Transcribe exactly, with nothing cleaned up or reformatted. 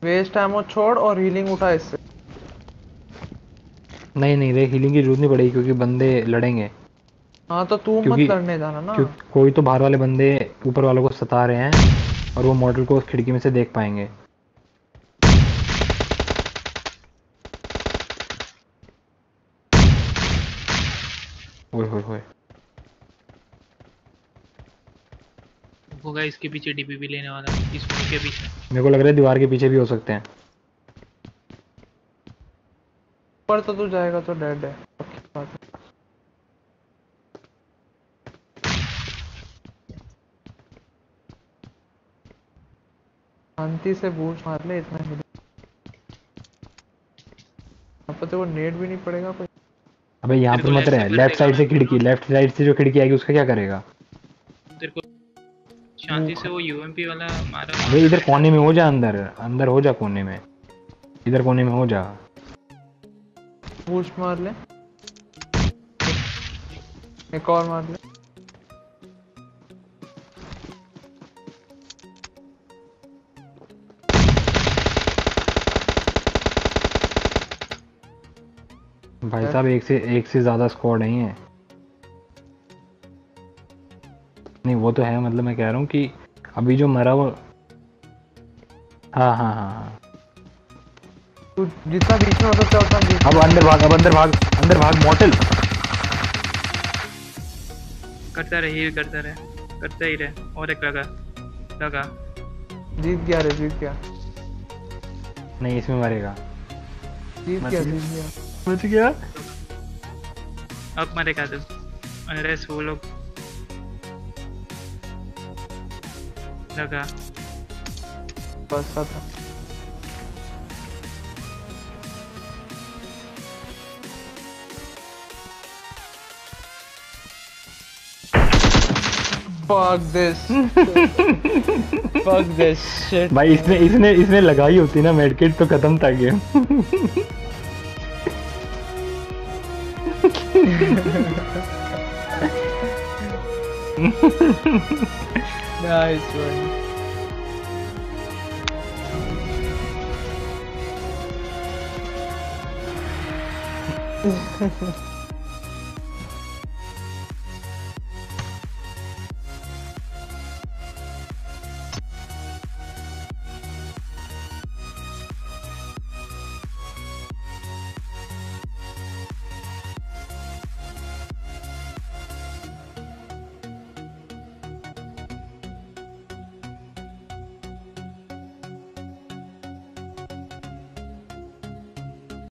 Waste ammo छोड़ और healing उठा इससे। नहीं नहीं रे, हीलिंग की जरूरत नहीं पड़ेगी क्योंकि बंदे लड़ेंगे। हाँ तो तू क्योंकि मत लड़ने जाना ना। क्योंकि कोई तो बाहर वाले बंदे ऊपर वालों को सता रहे हैं और वो मॉडल को उस खिड़की में से देख पाएंगे। ओए होए होए। होगा इसके पीछे डीपी भी लेने वाला, इस मोड़ के पीछे। मेरे को लग रहा है दीवार के पीछे भी हो सकते हैं। पर तो तू जाएगा तो डेड है, पक्की बात है। शांति से बूस्ट मार ले, इतना ही यहाँ पर तो वो नेट भी नहीं पड़ेगा कोई। अबे यहाँ तेरे पर को मत लेफ्ट से रहे, कर लेफ्ट देगा साइड से मैं बोल रहा खिड़की, हूँ। लेफ्ट साइड से जो खिड़की आएगी उसका क्या करेगा? तेरे को शांति से वो यूएमपी वाला मारा। अबे इधर कोने में हो जा, अंदर अंदर हो जा, कोने में, इधर कोने में हो जा। बूस्ट मार ले, एक और मार ले। भाई साहब एक से एक से ज्यादा स्क्वाड नहीं है। नहीं वो तो है, मतलब मैं कह रहा हूँ कि अभी जो मरा वो, हाँ हाँ हाँ हाँ। तू जितना बीच में हो सकता है उतना बीच में। अब अंदर भाग, अब अंदर भाग, अंदर भाग मॉडल। करता रहे, हील करता रहे, करता ही रहे। और एक लगा लगा। जीत गया रे, जीत गया, नहीं इसमें मरेगा। जीत मत गया, गया। जीत गया। बच गया। अब मरेगा तू। अरे वो लोग लगा। बस था। Fuck this. Fuck this shit. भाई इसने इसने इसने लगाई होती ना मेडकिट तो खत्म था गेम। Nice one.